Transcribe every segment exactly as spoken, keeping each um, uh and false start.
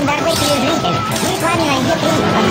in that way till you drink it. He's planning on getting a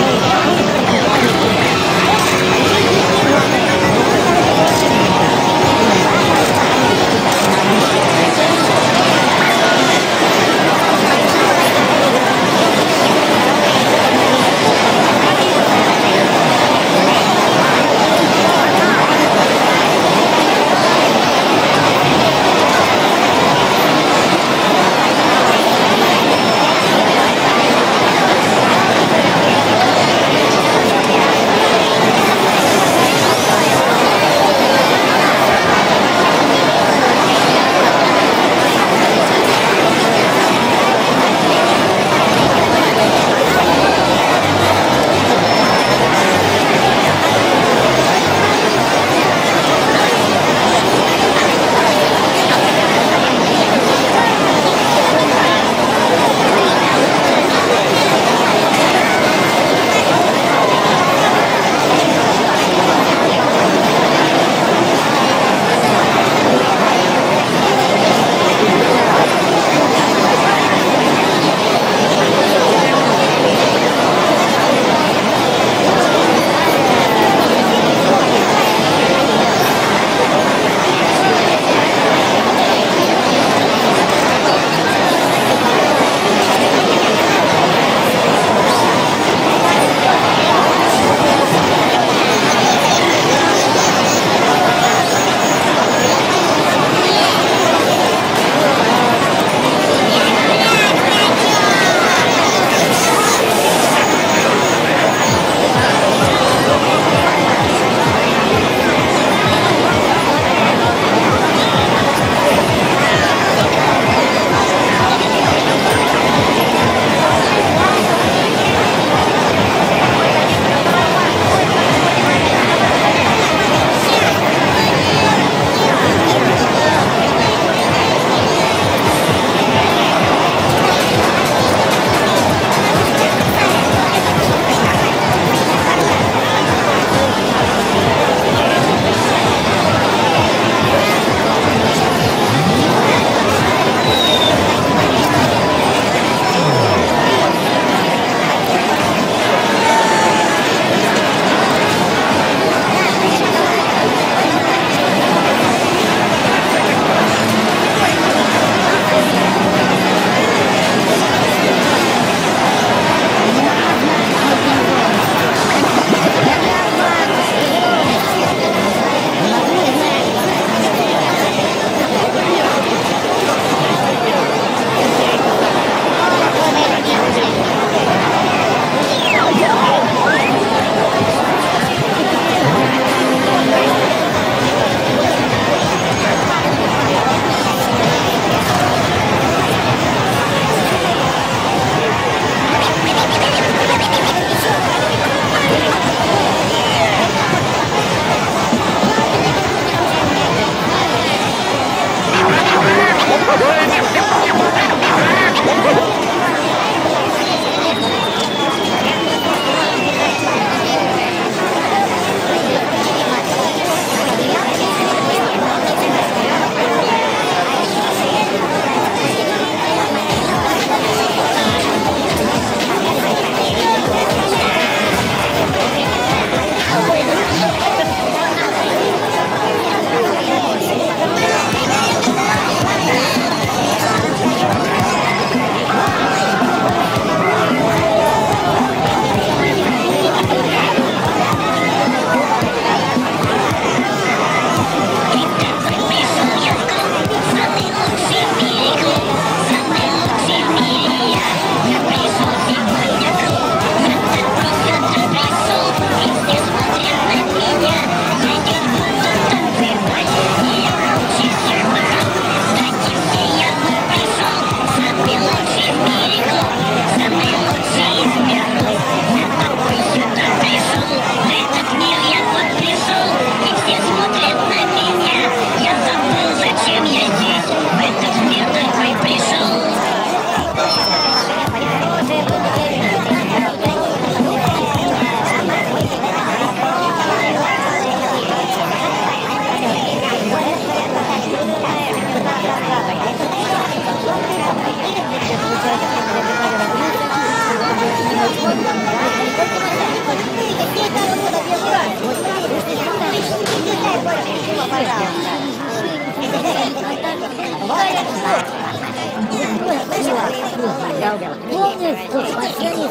Помнишь, что сначала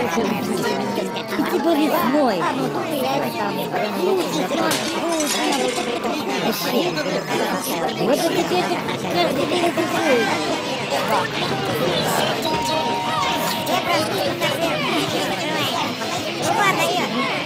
типа весной? Вот это теперь каждый день рисует. Рука дает.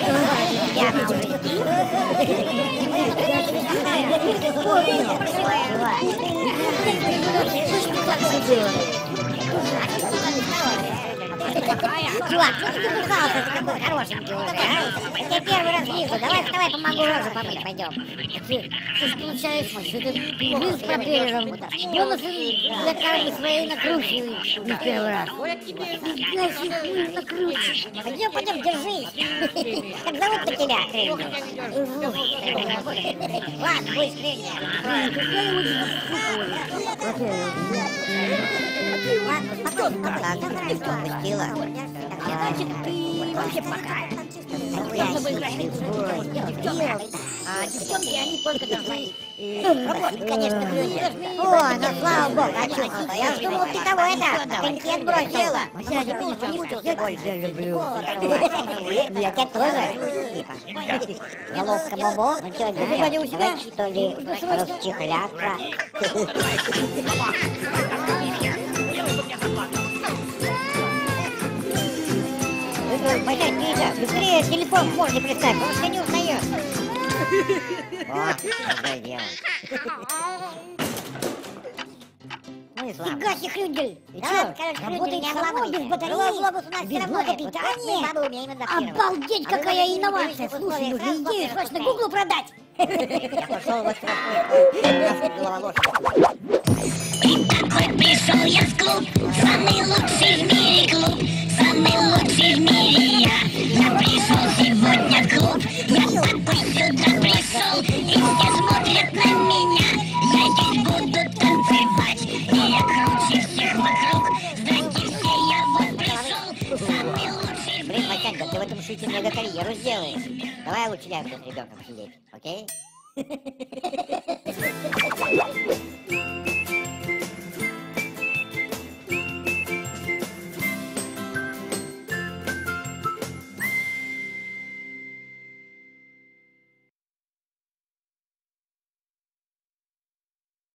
Чувак, ну ты бухался, ты такой хорошенький уже, а? Я первый раз вижу, давай, давай помогу розу помыть, пойдем. Что ж получается, что это мы с пропеллером бонусы для кармы своей накручиваешь не первый раз. Нифига себе, накручиваешь. Пойдем, пойдем, держись. Как зовут-то тебя, Крендель? Ладно, будь Крендель. Потом, потом, отпустила. Значит, ты вообще пока. А девчонки, они только должны работать, конечно, Крендель. О, ну слава богу, очухался. Я уж думал, ты того это, коньки отбросила. Я не больше люблю. Я тебя тоже. Я ловко бобо. Ну что, не у себя, что ли, расчехляться? Пойдем, нельзя. Быстрее телефон в морде представь, он все не узнает. О, другое дело. Ну и слава. Фига себе, Крендель! И да, чё, работает само без батареи, без блока питания? Обалдеть, какая инновация! Слушай, нужно идею срочно Гуглу продать! Я пошел в головоломку. Такой пришел я в клуб, самый лучший в мире клуб, самый лучший в мире я. Я пришел сегодня в клуб, я такой сюда пришел, и все смотрят на меня. Я здесь буду танцевать, и я круче всех вокруг. Здрасте все, я вот пришел, самый лучший. Блин, Матянка, ты в этом шуте мега карьеру сделаешь. Давай лучше я буду с ребенком сидеть, окей?